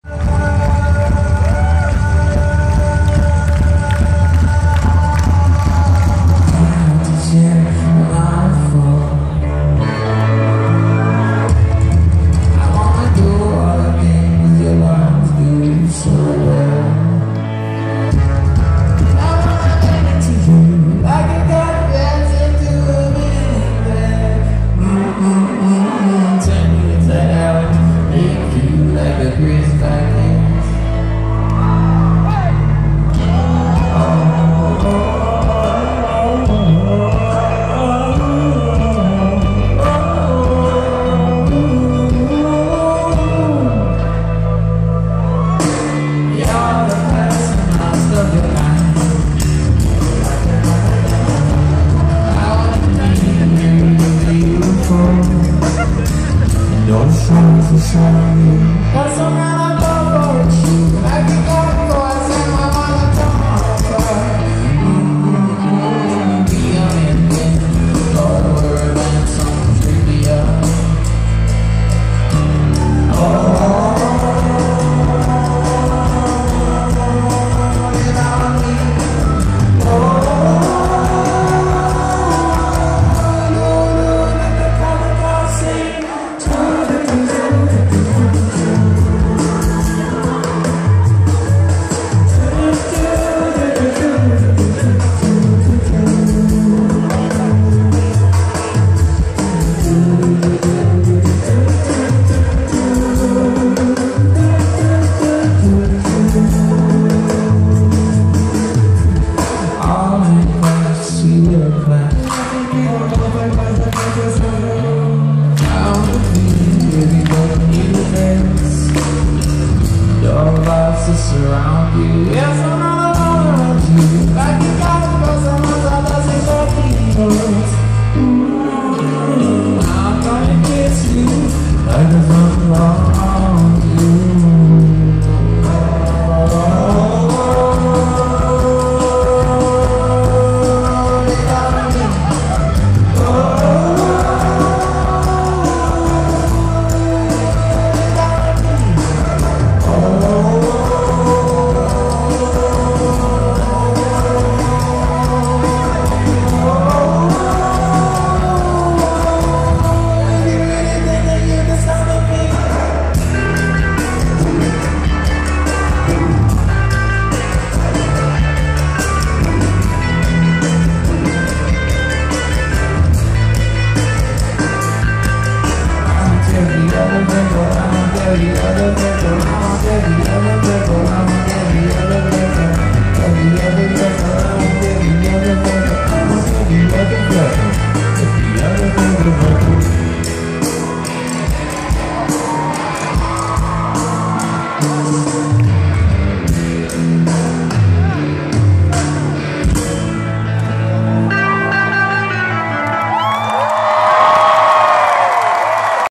That's all right, I'm over you. I can go and say my mother don't be on it again. Lord, we're about some trivia. Surround you. Yes, I'm not alone around you. Like you got to go, someone's other things are people.